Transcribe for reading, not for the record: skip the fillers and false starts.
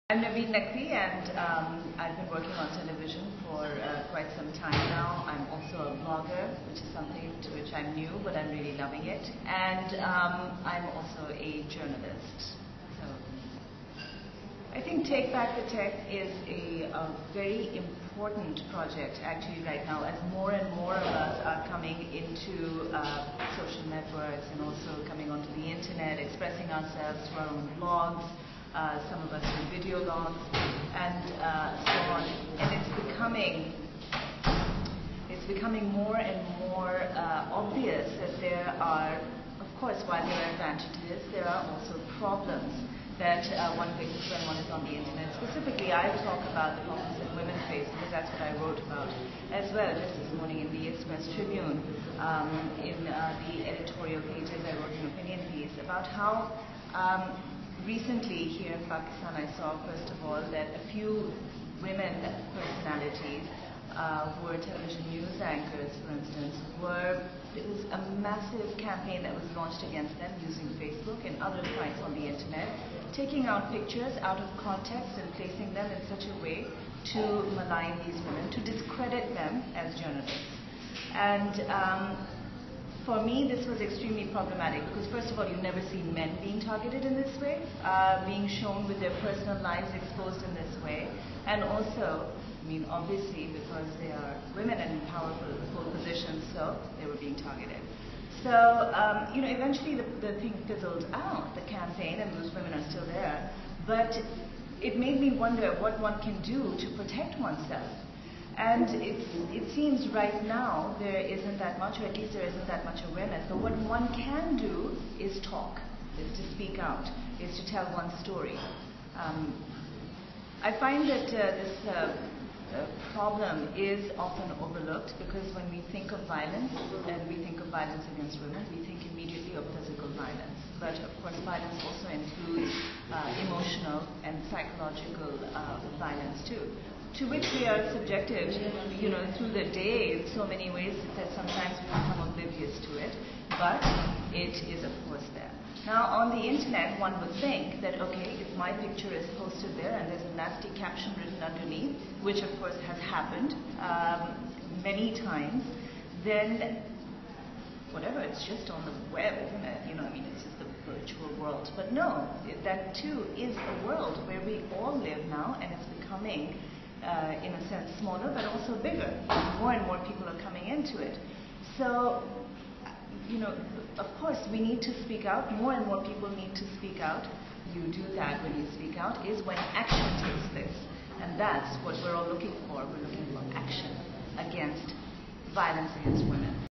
I'm Naveen Naqvi, and I've been working on television for quite some time now. I'm also a blogger, which is something to which I'm new, but I'm really loving it. And I'm also a journalist. So I think Take Back the Tech is a very important project actually right now, as more and more of us are coming into social networks and also coming onto the internet, expressing ourselves through our own blogs. Some of us do video logs and so on, and it's becoming more and more obvious that there are, of course, while there are advantages, there are also problems that one faces when one is on the internet. Specifically, I talk about the problems that women face because that's what I wrote about as well. Just this morning in the Express Tribune, in the editorial pages, I wrote an opinion piece about how recently here in Pakistan I saw, first of all, that a few women personalities who were television news anchors, for instance, there was a massive campaign that was launched against them using Facebook and other sites on the internet, taking out pictures out of context and placing them in such a way to malign these women, to discredit them as journalists. And for me, this was extremely problematic because, first of all, you never see men being targeted in this way, being shown with their personal lives exposed in this way, and also, obviously, because they are women in powerful positions, so they were being targeted. So, eventually the thing fizzled out, the campaign, and those women are still there, but it made me wonder what one can do to protect oneself. And it seems right now there isn't that much, or at least there isn't that much awareness. But what one can do is talk, is to speak out, is to tell one's story. I find that this problem is often overlooked because when we think of violence, and we think of violence against women, we think immediately of physical violence. But of course violence also includes emotional and psychological violence too, to which we are subjected, through the day in so many ways that sometimes we become oblivious to it, but it is of course there. Now on the internet one would think that, okay, if my picture is posted there and there's a nasty caption written underneath, which of course has happened many times, then whatever, it's just on the web, isn't it? It's just the virtual world. But no, that too is a world where we all live now, and it's becoming in a sense smaller, but also bigger. More and more people are coming into it. So, of course we need to speak out. More and more people need to speak out. You do that when you speak out, is when action takes place. And that's what we're all looking for. We're looking for action against violence against women.